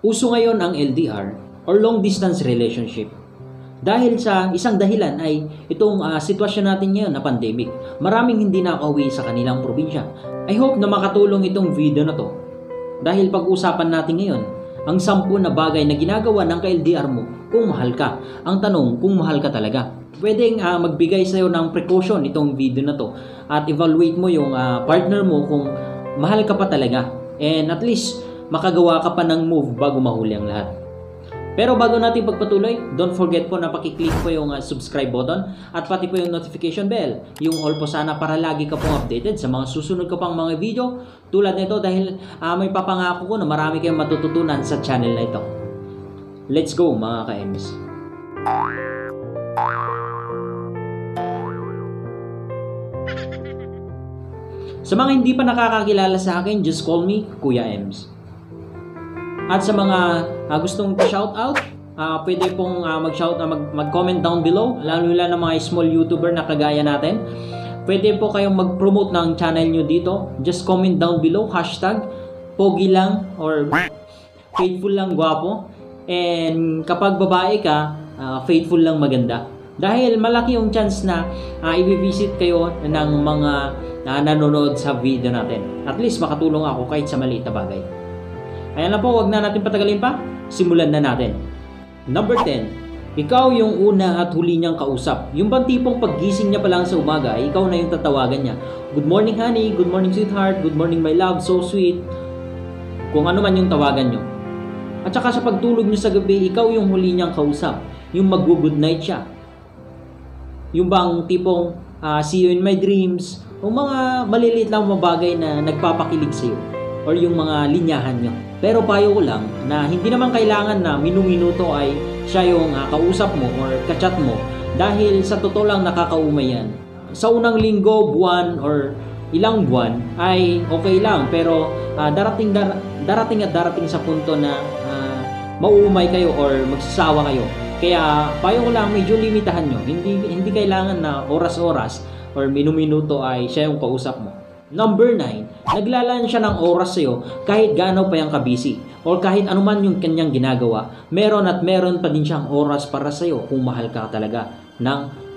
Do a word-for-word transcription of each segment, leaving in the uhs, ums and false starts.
Uso ngayon ang L D R or long distance relationship. Dahil sa isang dahilan ay itong uh, sitwasyon natin ngayon na pandemic. Maraming hindi nakauwi sa kanilang probinsya. I hope na makatulong itong video na to. Dahil pag-usapan natin ngayon ang sampu na bagay na ginagawa ng ka-L D R mo kung mahal ka. Ang tanong, kung mahal ka talaga. Pwedeng uh, magbigay sa'yo ng precaution itong video na to at evaluate mo yung uh, partner mo kung mahal ka pa talaga. And at least, makagawa ka pa ng move bago mahuli ang lahat. Pero bago natin pagpatuloy, don't forget po na pakiclick po yung uh, subscribe button at pati po yung notification bell. Yung all po sana para lagi ka pong updated sa mga susunod ko pang mga video tulad nito dahil uh, may papangako ko na marami kayong matututunan sa channel na ito. Let's go mga ka-Ems! Sa mga hindi pa nakakakilala sa akin, just call me Kuya Ems. At sa mga uh, gustong pa-shoutout, uh, pwede pong uh, mag-shout na mag- mag-comment down below, lalo na ng mga small YouTuber na kagaya natin. Pwede po kayong mag-promote ng channel nyo dito. Just comment down below, hashtag pogi lang or faithful lang gwapo. And kapag babae ka, uh, faithful lang maganda. Dahil malaki yung chance na uh, i-visit kayo ng mga uh, nanonood sa video natin. At least makatulong ako kahit sa maliit na bagay. Ayan na po, wag na natin patagalin pa. Simulan na natin. Number ten. Ikaw yung una at huli niyang kausap. Yung bang tipong paggising niya pa lang sa umaga, ikaw na yung tatawagan niya. Good morning honey, good morning sweetheart, good morning my love, so sweet. Kung ano man yung tawagan niyo. At saka sa pagtulog niyo sa gabi, ikaw yung huli niyang kausap. Yung mag-good night siya. Yung bang tipong uh, see you in my dreams. O mga maliliit lang mga bagay na nagpapakilig sa'yo. Or yung mga linyahan nyo. Pero payo ko lang na hindi naman kailangan na minu-minuto ay siya yung uh, kausap mo or kachat mo dahil sa totoo lang nakakaumay yan. Sa unang linggo, buwan or ilang buwan ay okay lang pero uh, darating dar- darating at darating sa punto na uh, mauumay kayo or magsasawa kayo. Kaya payo ko lang medyo limitahan nyo. Hindi, hindi kailangan na oras-oras or minu-minuto ay siya yung kausap mo. Number nine, naglalaan siya ng oras sa'yo kahit gaano pa yung kabisi or kahit anuman yung kanyang ginagawa, meron at meron pa din siyang oras para sa'yo kung mahal ka talaga ng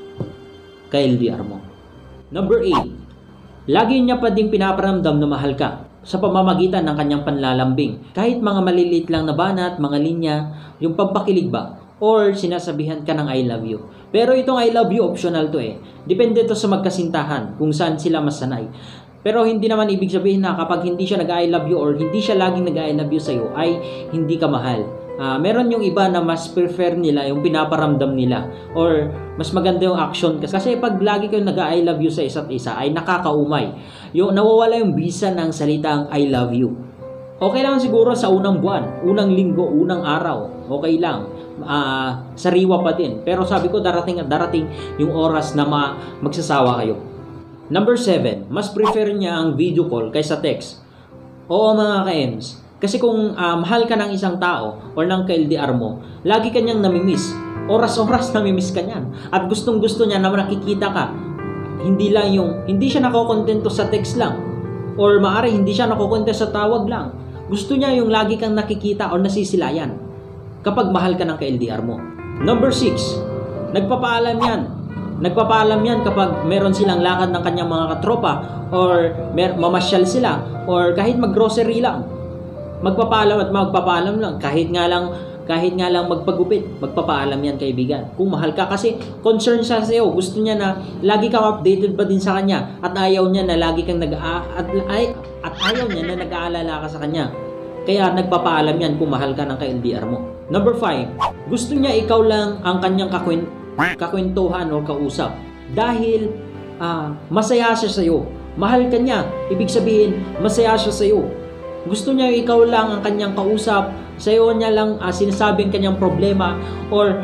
ka-L D R mo. Number eight, lagi niya pa din pinaparamdam na mahal ka sa pamamagitan ng kanyang panlalambing. Kahit mga maliliit lang na banat, mga linya, yung pampakilig ba? Or sinasabihan ka ng I love you. Pero itong I love you optional to eh. Depende to sa magkasintahan kung saan sila masanay. Pero hindi naman ibig sabihin na kapag hindi siya nag-I love you or hindi siya laging nag-I love you sa'yo ay hindi ka mahal. Uh, meron yung iba na mas prefer nila yung pinaparamdam nila or mas maganda yung action. Kasi pag lagi kayong nag-I love you sa isa't isa ay nakakaumay. Yung, nawawala yung bisa ng salitang I love you. Okay lang siguro sa unang buwan, unang linggo, unang araw. Okay lang. Uh, sariwa pa din. Pero sabi ko darating at darating yung oras na ma- magsasawa kayo. Number seven, mas prefer niya ang video call kaysa text. Oo mga ka-Ems, kasi kung uh, mahal ka ng isang tao or ng ka-L D R mo, lagi ka niyang namimiss. Oras-oras namimiss ka niyan. At gustong-gusto niya na nakikita ka. Hindi lang yung, hindi siya nakokontento sa text lang. Or maaari hindi siya nakokontento sa tawag lang. Gusto niya yung lagi kang nakikita or nasisilayan kapag mahal ka ng ka-L D R mo. Number six, nagpapaalam yan. Nagpapaalam yan kapag meron silang lakad ng kanyang mga katropa or mer- mamasyal sila or kahit mag-grocery lang. Magpapaalam at magpapaalam lang. Kahit nga lang, kahit nga lang magpagupit, magpapaalam yan kaibigan. Kung mahal ka kasi concern siya sa iyo. Gusto niya na lagi kang updated pa din sa kanya at ayaw niya na lagi kang nag at, ay, at ayaw niya na nag-aalala ka sa kanya. Kaya nagpapaalam yan kung mahal ka ng ka-L D R mo. Number five, gusto niya ikaw lang ang kanyang kakwento. kakwentuhan o kausap dahil uh, masaya siya sa iyo. Mahal ka niya, ibig sabihin masaya siya sa iyo. Gusto niya ikaw lang ang kanyang kausap, sa iyo niya lang uh, sinasabing kanyang problema or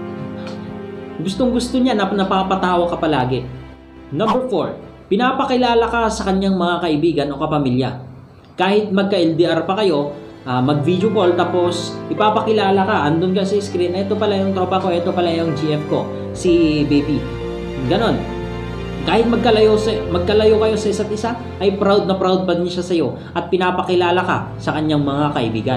gustong gusto niya na napapatawa ka palagi. Number four, pinapakilala ka sa kanyang mga kaibigan o kapamilya. Kahit magka-L D R pa kayo, Uh, mag-video call tapos ipapakilala ka, andun ka sa screen, ito pala yung tropa ko, ito pala yung G F ko, si baby. Ganon. Kahit magkalayo, sa, magkalayo kayo sa isa't isa, ay proud na proud pa din siya sa iyo at pinapakilala ka sa kanyang mga kaibigan.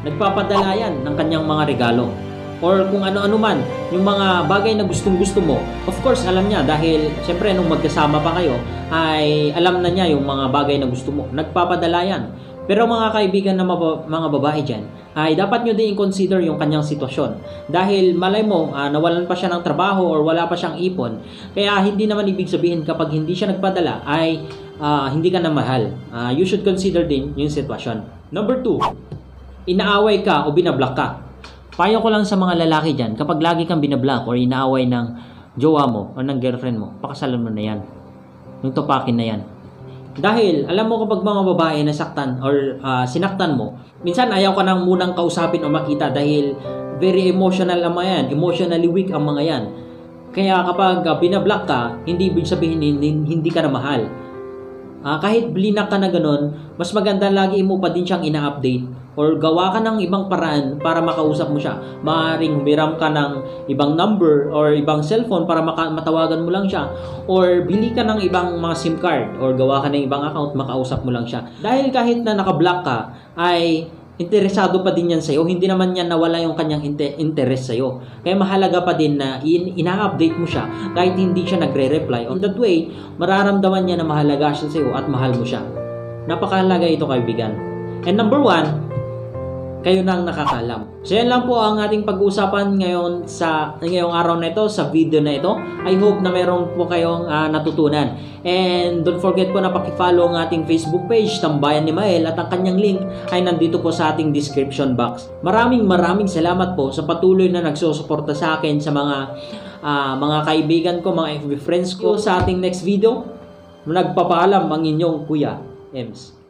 nagpapadala yan ng kanyang mga regalo. Or kung ano-ano man, yung mga bagay na gustong-gusto mo. Of course, alam niya dahil siyempre nung magkasama pa kayo, ay alam na niya yung mga bagay na gusto mo. Nagpapadala yan. Pero mga kaibigan na mab- mga babae dyan, ay dapat nyo din i-consider yung kanyang sitwasyon. Dahil malay mo, uh, nawalan pa siya ng trabaho or wala pa siyang ipon. Kaya hindi naman ibig sabihin kapag hindi siya nagpadala ay uh, hindi ka na mahal. Uh, you should consider din yung sitwasyon. Number two, inaaway ka o binablock ka. Payo ko lang sa mga lalaki dyan, kapag lagi kang binablock or inaaway ng jowa mo o ng girlfriend mo, pakasalan mo na yan. Yung tupakin na yan. Dahil, alam mo kapag mga babae nasaktan or uh, sinaktan mo, minsan ayaw ka nang munang kausapin o makita dahil very emotional ang mga yan, emotionally weak ang mga yan. Kaya kapag uh, binablock ka, hindi ibig sabihin hindi, hindi ka na mahal. Uh, kahit blinak ka na ganun, mas maganda lagi mo pa din siyang ina-update or gawa ka ng ibang paraan para makausap mo siya. Maaaring humiram ka ng ibang number or ibang cellphone para maka- matawagan mo lang siya, or bili ka ng ibang mga SIM card or gawa ka ng ibang account, makausap mo lang siya. Dahil kahit na naka-block ka, ay interesado pa din yan sa'yo, hindi naman yan nawala yung kanyang inter- interest sa'yo. Kaya mahalaga pa din na in- ina-update mo siya kahit hindi siya nagre-reply. On that way, mararamdaman niya na mahalaga siya sa'yo at mahal mo siya. Napakahalaga ito, kaibigan. And number one, kayo na ang nakakalam. So yan lang po ang ating pag-uusapan ngayon sa ngayong araw na ito, sa video na ito. I hope na meron po kayong uh, natutunan. And don't forget po na paki-follow ang ating Facebook page, Tambayan ni Mael, at ang kanyang link ay nandito po sa ating description box. Maraming maraming salamat po sa patuloy na nagsusuporta sa akin, sa mga uh, mga kaibigan ko, mga F B friends ko. Sa ating next video, nagpapaalam ang inyong Kuya Ems.